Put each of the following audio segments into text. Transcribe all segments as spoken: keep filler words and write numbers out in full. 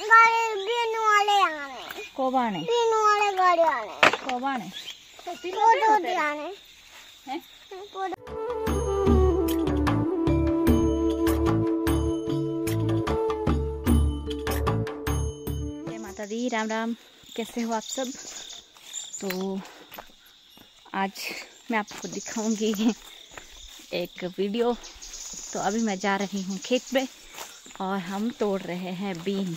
गाड़ी बीन वाले आने कब आने बीन वाले गाड़ी आने कब आने फोटो दिखाने हैं जय माता दी, राम राम। कैसे हो आप सब? तो आज मैं आपको दिखाऊंगी एक वीडियो। तो अभी मैं जा रही हूँ खेत में और हम तोड़ रहे हैं बीन।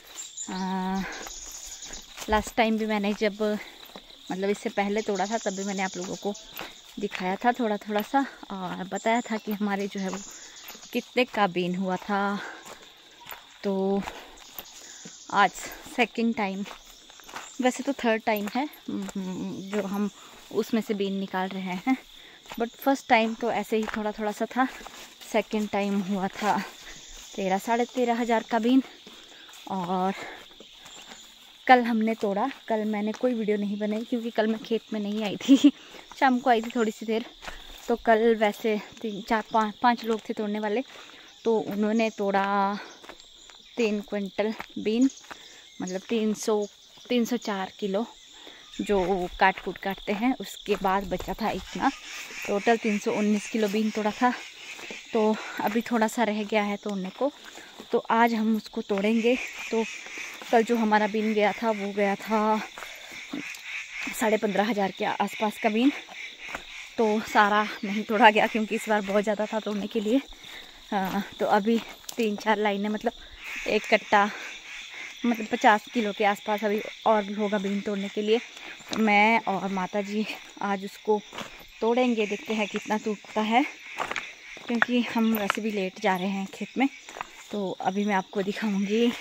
लास्ट टाइम भी मैंने जब मतलब इससे पहले तोड़ा था तब भी मैंने आप लोगों को दिखाया था थोड़ा थोड़ा सा और बताया था कि हमारे जो है वो कितने का बीन हुआ था। तो आज सेकंड टाइम, वैसे तो थर्ड टाइम है जो हम उसमें से बीन निकाल रहे हैं, बट फर्स्ट टाइम तो ऐसे ही थोड़ा थोड़ा सा था। सेकंड टाइम हुआ था तेरह साढ़े तेरह हज़ार का बीन। और कल हमने तोड़ा। कल मैंने कोई वीडियो नहीं बनाई क्योंकि कल मैं खेत में नहीं आई थी, शाम को आई थी थोड़ी सी देर। तो कल वैसे तीन चार पाँच पाँच लोग थे तोड़ने वाले, तो उन्होंने तोड़ा तीन क्विंटल बीन, मतलब तीन सौ तीन सौ चार किलो जो काट कूट काटते हैं। उसके बाद बचा था इतना, टोटल तीन सौ उन्नीस किलो बीन तोड़ा था। तो अभी थोड़ा सा रह गया है तोड़ने को, तो आज हम उसको तोड़ेंगे। तो कल जो हमारा बीन गया था वो गया था साढ़े पंद्रह हज़ार के आसपास का बीन। तो सारा नहीं तोड़ा गया क्योंकि इस बार बहुत ज़्यादा था तोड़ने के लिए। आ, तो अभी तीन चार लाइनें, मतलब एक कट्टा, मतलब पचास किलो के आसपास अभी और होगा बीन तोड़ने के लिए। तो मैं और माता जी आज उसको तोड़ेंगे, देखते हैं कितना टूटता है, क्योंकि हम वैसे भी लेट जा रहे हैं खेत में। तो अभी मैं आपको दिखाऊंगी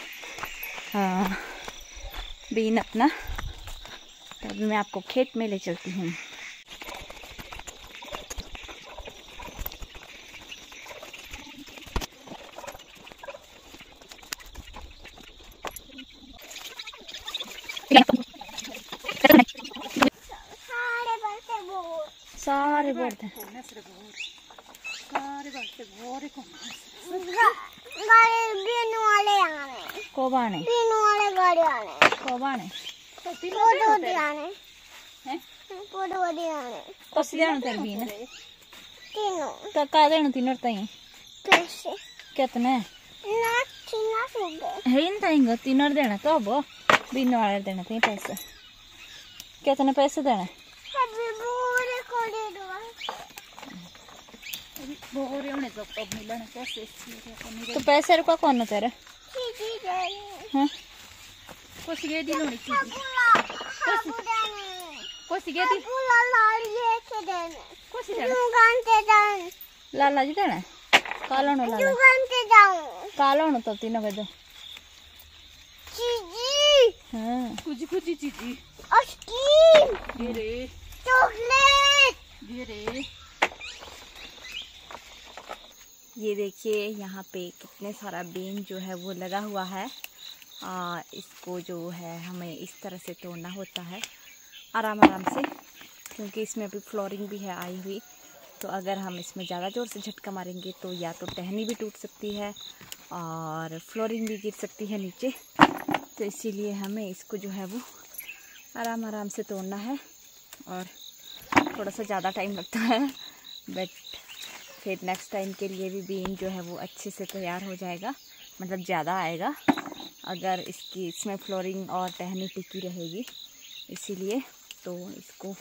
बीन अपना। तो अभी मैं आपको खेत में ले चलती हूँ। सारे बढ़ते हैं सारे बढ़ते गाड़ी बीन वाले आने कब आने बीन वाले गाड़ी आने कब आने फोटो दिखाने हैं फोटो दिखाने कस देना तेरे बीन तीनों तो का देना तीनों ताई पैसे कितने ना तीना सुबह है इन ताई तीनों देना तो अब बीन वाले देना ताई पैसे कितने पैसे देना अभी पूरे कोड़े दो बोरे होने तो कब मिलने पैसे। तो पैसे रुका कौन तेरे हाँ कुछ ये दी लोनी चीज कुछ ये दी कुछ दुकान पे जाऊं लाला जी देना कालो नो लाला दुकान पे जाऊं कालो नो तो तीनों बजे चीजी हाँ कुछ कुछ चीजी आइसक्रीम ये रे चॉकलेट ये रे। ये देखिए यहाँ पे कितने सारा बीन जो है वो लगा हुआ है। आ, इसको जो है हमें इस तरह से तोड़ना होता है आराम आराम से, क्योंकि इसमें अभी फ्लोरिंग भी है आई हुई। तो अगर हम इसमें ज़्यादा ज़ोर से झटका मारेंगे तो या तो टहनी भी टूट सकती है और फ्लोरिंग भी गिर सकती है नीचे। तो इसीलिए हमें इसको जो है वो आराम आराम से तोड़ना है और थोड़ा सा ज़्यादा टाइम लगता है, बट फिर नेक्स्ट टाइम के लिए भी बीन जो है वो अच्छे से तैयार हो जाएगा, मतलब ज़्यादा आएगा अगर इसकी इसमें फ्लोरिंग और टहनी टिकी रहेगी। इसीलिए तो इसको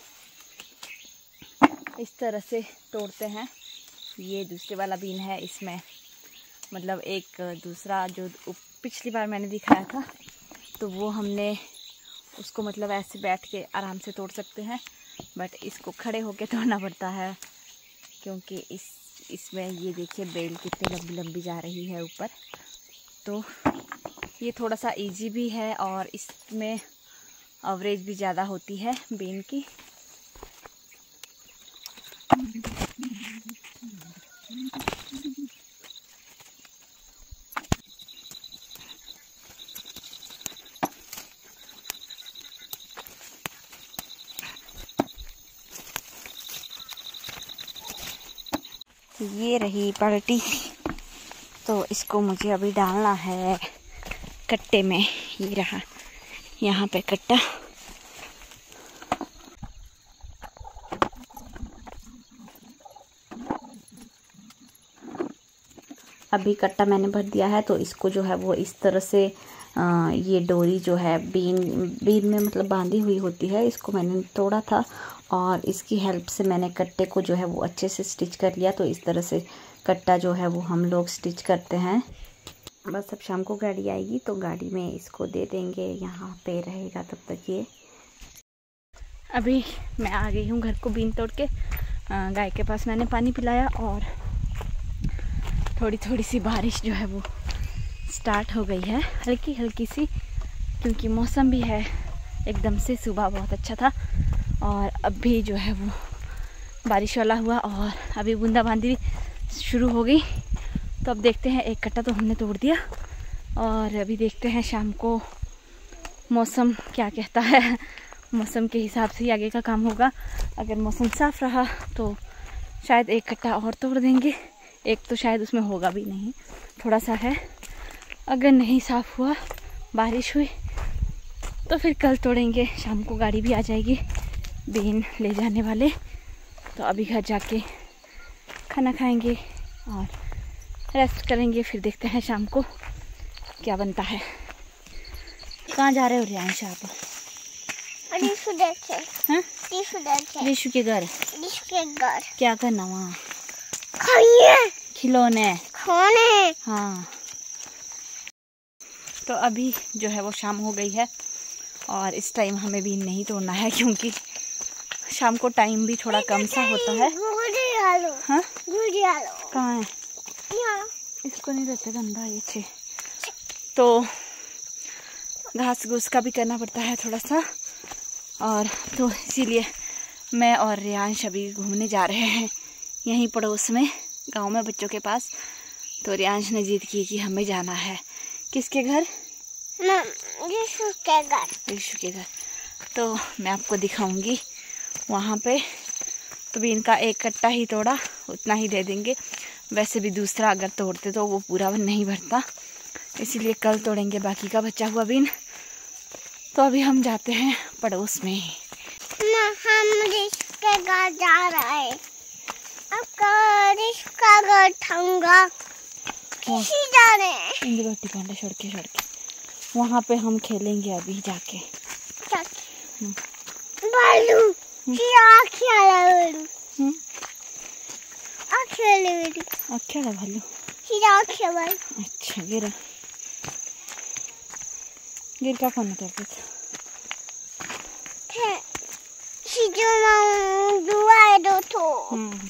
इस तरह से तोड़ते हैं। ये दूसरे वाला बीन है, इसमें मतलब एक दूसरा जो पिछली बार मैंने दिखाया था तो वो हमने उसको मतलब ऐसे बैठ के आराम से तोड़ सकते हैं, बट इसको खड़े होके तोड़ना पड़ता है क्योंकि इस इसमें ये देखिए बेल कितनी लंबी लंबी जा रही है ऊपर। तो ये थोड़ा सा इजी भी है और इसमें एवरेज भी ज़्यादा होती है बीन की। ये रही पलटी, तो इसको मुझे अभी डालना है कट्टे में। ये रहा यहाँ पे कट्टा। अभी कट्टा मैंने भर दिया है, तो इसको जो है वो इस तरह से आ, ये डोरी जो है बीन बीन में मतलब बांधी हुई होती है, इसको मैंने तोड़ा था और इसकी हेल्प से मैंने कट्टे को जो है वो अच्छे से स्टिच कर लिया। तो इस तरह से कट्टा जो है वो हम लोग स्टिच करते हैं। बस अब शाम को गाड़ी आएगी तो गाड़ी में इसको दे देंगे, यहाँ पे रहेगा तब तक ये। अभी मैं आ गई हूँ घर को बीन तोड़ के। गाय के पास मैंने पानी पिलाया और थोड़ी थोड़ी सी बारिश जो है वो स्टार्ट हो गई है, हल्की हल्की सी, क्योंकि मौसम भी है एकदम से। सुबह बहुत अच्छा था और अभी जो है वो बारिश वाला हुआ और अभी बूंदाबांदी शुरू हो गई। तो अब देखते हैं, एक कट्टा तो हमने तोड़ दिया और अभी देखते हैं शाम को मौसम क्या कहता है। मौसम के हिसाब से ही आगे का काम होगा। अगर मौसम साफ़ रहा तो शायद एक कट्टा और तोड़ देंगे, एक तो शायद उसमें होगा भी नहीं, थोड़ा सा है। अगर नहीं साफ़ हुआ, बारिश हुई, तो फिर कल तोड़ेंगे। शाम को गाड़ी भी आ जाएगी बीन ले जाने वाले। तो अभी घर जाके खाना खाएंगे और रेस्ट करेंगे, फिर देखते हैं शाम को क्या बनता है। कहाँ जा रहे हो रियांश आप? रिशु देखे। हाँ? रिशु देखे। रिशु के घर। रिशु के घर। क्या करना वहाँ? खाइए। खिलौने। खाने। हाँ। तो अभी जो है वो शाम हो गई है और इस टाइम हमें बीन नहीं तोड़ना है, क्योंकि शाम को टाइम भी थोड़ा कम सा होता है। हाँ? कहाँ है? इसको नहीं रहते गंदा ये छे। तो घास घूस का भी करना पड़ता है थोड़ा सा, और तो इसीलिए मैं और रियांश अभी घूमने जा रहे हैं यहीं पड़ोस में, गांव में बच्चों के पास। तो रियांश ने जिद की कि हमें जाना है। किसके घर? रिशु के घर। रिशु के घर। तो मैं आपको दिखाऊंगी वहाँ पे। तो भी इनका एक कट्टा ही तोड़ा, उतना ही दे देंगे। वैसे भी दूसरा अगर तोड़ते तो वो पूरा नहीं भरता, इसीलिए कल तोड़ेंगे बाकी का बचा हुआ बीन। तो अभी हम जाते हैं पड़ोस में। हम रिशु के घर जा रहे हैं। अब रिशु का घर ठंगा किसी जा रहे हैं। इंदी रोटी पांडा छोड़ के छोड़ के वहाँ पे हम खेलेंगे अभी जाके। बालू क्या खेला बालू? हम्म आ खेले बालू। अच्छा ना भालू। क्या खेला बालू? अच्छा गिरा गिर का कौन करते थे? है सीजो मां दुआ दो तो। हम्म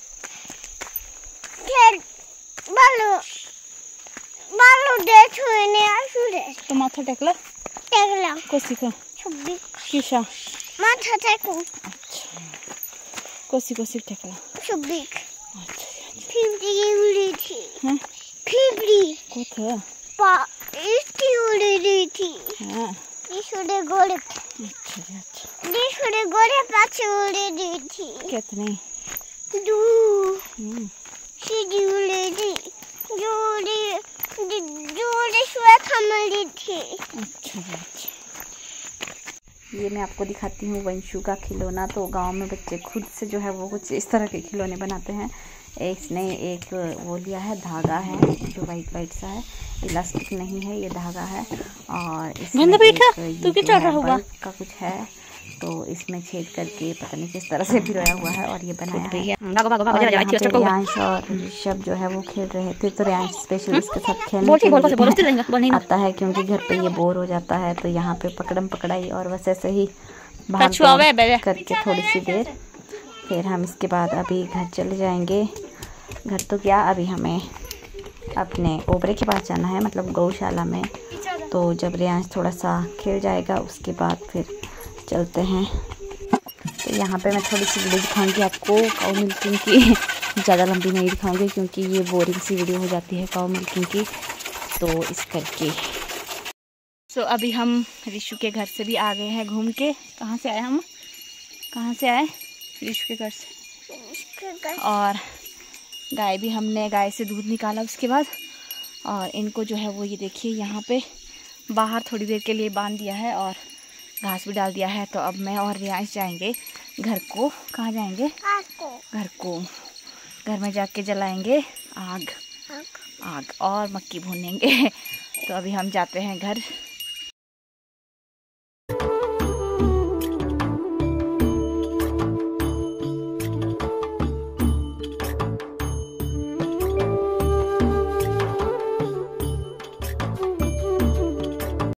फिर बालू बालू देखो ने आसू दे। तो माथा टेकला टेकला कोसी का छब्बी किशा माथा टेकू। अच्छा कोसी कोसी टेकला छब्बी अच्छा फिफ्टी उड़ी थी। हाँ फिफ्टी कोथा पा इसकी उड़ी थी। हाँ इसुडे गोले अच्छा अच्छा इसुडे गोले पाछे उड़ी थी। कितने? दू हम्म सीधी उड़ी थी। जोड़ी जोड़ी स्वेत हमली थी। अच्छा अच्छा। ये मैं आपको दिखाती हूँ वंशु का खिलौना। तो गांव में बच्चे खुद से जो है वो कुछ इस तरह के खिलौने बनाते हैं। इसने एक वो लिया है, धागा है जो वाइट वाइट सा है, इलास्टिक नहीं है, ये धागा है। और इसमें तू क्या चढ़ रहा होगा का कुछ है, तो इसमें छेद करके पता नहीं किस तरह से भिरोया हुआ है और ये बनाया है। और रियांश और ऋषभ जो है वो खेल रहे थे, तो रियांश स्पेशल इसके साथ खेलने आता है क्योंकि घर पे ये बोर हो जाता है। तो यहाँ पे पकड़म पकड़ाई और बस ऐसे ही भाग दौड़ करके थोड़ी सी देर, फिर हम इसके बाद अभी घर चले जाएंगे। घर तो क्या, अभी हमें अपने ओबरे के पास जाना है, मतलब गौशाला में। तो जब रियांश थोड़ा सा खेल जाएगा उसके बाद फिर चलते हैं। तो यहाँ पे मैं थोड़ी सी वीडियो दिखाऊंगी आपको काऊ मिल्किंग की। ज़्यादा लंबी नहीं दिखाऊंगी क्योंकि ये बोरिंग सी वीडियो हो जाती है काऊ मिल्किंग की, तो इस करके। सो so, अभी हम ऋषु के घर से भी आ गए हैं घूम के। कहाँ से आए हम? कहाँ से आए? ऋषु के घर से। और गाय भी हमने गाय से दूध निकाला उसके बाद। और इनको जो है वो ये देखिए यहाँ पे बाहर थोड़ी देर के लिए बांध दिया है और घास भी डाल दिया है। तो अब मैं और रियांश जाएंगे घर को। कहाँ जाएंगे? घर को। घर में जाके जलाएंगे आग आग और मक्की भूनेंगे। तो अभी हम जाते हैं घर।